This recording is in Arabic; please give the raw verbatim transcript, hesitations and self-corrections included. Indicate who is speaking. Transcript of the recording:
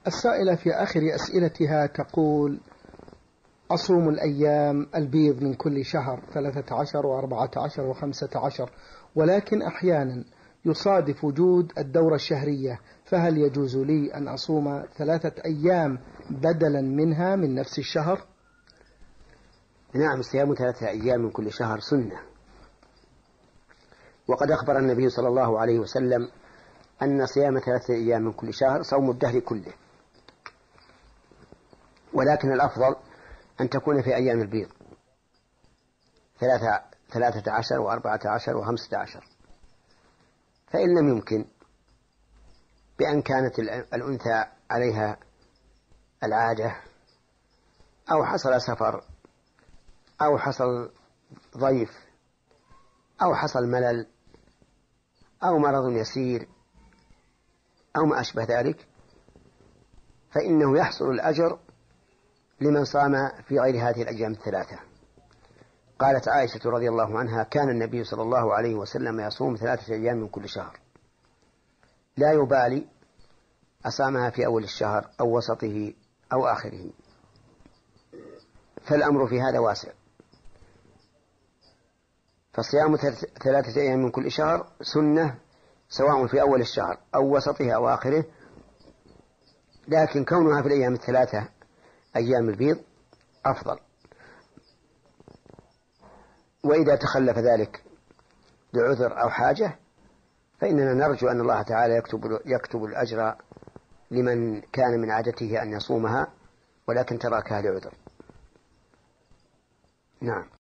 Speaker 1: السائلة في آخر أسئلتها تقول: أصوم الأيام البيض من كل شهر ثلاثة عشر وأربعة عشر وخمسة عشر، ولكن أحيانا يصادف وجود الدورة الشهرية، فهل يجوز لي أن أصوم ثلاثة أيام بدلا منها من نفس الشهر؟
Speaker 2: نعم، صيام ثلاثة أيام من كل شهر سنة، وقد أخبر النبي صلى الله عليه وسلم أن صيام ثلاثة أيام من كل شهر صوم الدهر كله، ولكن الأفضل أن تكون في أيام البيض ثلاثة, ثلاثة عشر وأربعة عشر وخمسة عشر. فإن لم يمكن بأن كانت الأنثى عليها العادة أو حصل سفر أو حصل ضيف أو حصل ملل أو مرض يسير أو ما أشبه ذلك، فإنه يحصل الأجر لمن صام في غير هذه الأيام الثلاثة. قالت عائشة رضي الله عنها: كان النبي صلى الله عليه وسلم يصوم ثلاثة أيام من كل شهر، لا يبالي أصامها في أول الشهر أو وسطه أو آخره، فالأمر في هذا واسع. فصيام ثلاثة أيام من كل شهر سنة سواء في أول الشهر أو وسطه أو آخره، لكن كونها في الأيام الثلاثة أيام البيض أفضل. وإذا تخلف ذلك لعذر أو حاجة فإننا نرجو أن الله تعالى يكتب, يكتب الأجر لمن كان من عادته أن يصومها ولكن تركها لعذر. نعم.